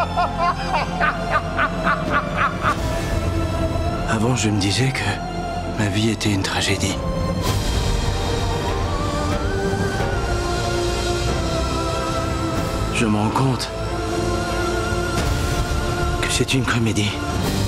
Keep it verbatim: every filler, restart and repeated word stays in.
Avant, je me disais que ma vie était une tragédie. Je me rends compte que c'est une comédie.